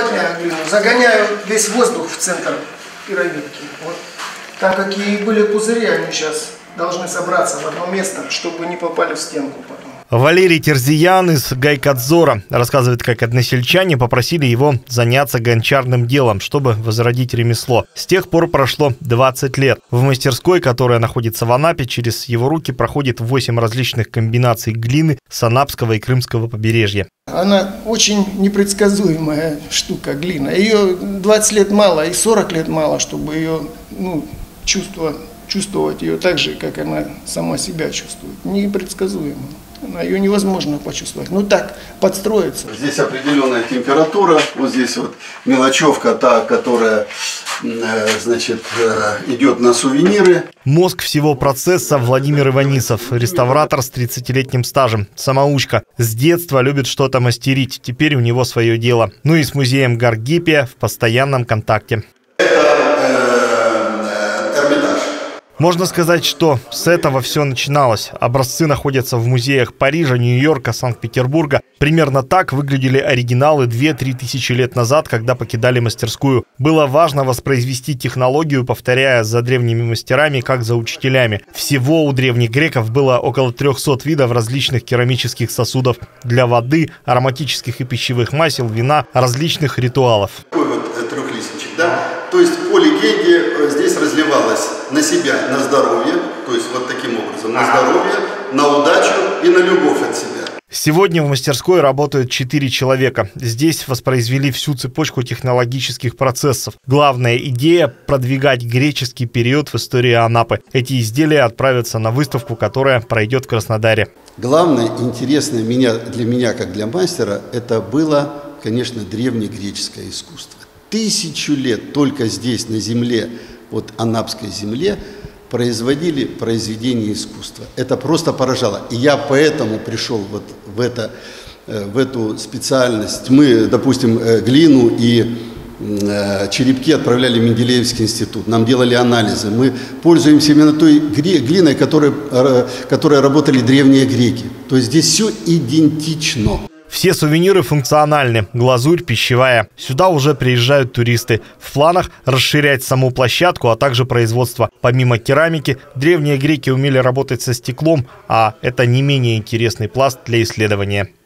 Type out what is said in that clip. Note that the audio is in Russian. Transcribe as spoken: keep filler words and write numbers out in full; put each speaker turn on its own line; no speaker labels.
уплотняю глину, загоняю весь воздух в центр пирамидки. Вот. Там какие были пузыри, они сейчас должны собраться в одно место, чтобы не попали в стенку потом.
Валерий Терзиян из Гайкадзора рассказывает, как односельчане попросили его заняться гончарным делом, чтобы возродить ремесло. С тех пор прошло двадцать лет. В мастерской, которая находится в Анапе, через его руки проходит восемь различных комбинаций глины с анапского и крымского побережья.
Она очень непредсказуемая штука, глина. Ее двадцать лет мало и сорок лет мало, чтобы ее, ну, чувство, чувствовать ее так же, как она сама себя чувствует. Непредсказуемо. Ее невозможно почувствовать. Ну так, подстроиться.
Здесь определенная температура. Вот здесь вот мелочевка, та, которая, значит, идет на сувениры.
Мозг всего процесса Владимир Иванисов, реставратор с тридцатилетним стажем, самоучка. С детства любит что-то мастерить. Теперь у него свое дело. Ну и с музеем Гаргипия в постоянном контакте. Можно сказать, что с этого все начиналось. Образцы находятся в музеях Парижа, Нью-Йорка, Санкт-Петербурга. Примерно так выглядели оригиналы две-три тысячи лет назад, когда покидали мастерскую. Было важно воспроизвести технологию, повторяя за древними мастерами, как за учителями. Всего у древних греков было около трехсот видов различных керамических сосудов для воды, ароматических и пищевых масел, вина, различных ритуалов.
Такой вот трехлистничек, да? То есть по легенде здесь разливалось на себя, на здоровье, то есть вот таким образом, на здоровье, на удачу и на любовь от себя.
Сегодня в мастерской работают четыре человека. Здесь воспроизвели всю цепочку технологических процессов. Главная идея – продвигать греческий период в истории Анапы. Эти изделия отправятся на выставку, которая пройдет в Краснодаре.
Главное, интересное меня, для меня, как для мастера, это было, конечно, древнегреческое искусство. Тысячу лет только здесь, на земле, вот анапской земле, производили произведения искусства. Это просто поражало. И я поэтому пришел вот в, это, в эту специальность. Мы, допустим, глину и черепки отправляли в Менделеевский институт. Нам делали анализы. Мы пользуемся именно той глиной, которой, которой работали древние греки. То есть здесь все идентично.
Все сувениры функциональны, глазурь пищевая. Сюда уже приезжают туристы. В планах расширять саму площадку, а также производство. Помимо керамики, древние греки умели работать со стеклом, а это не менее интересный пласт для исследования.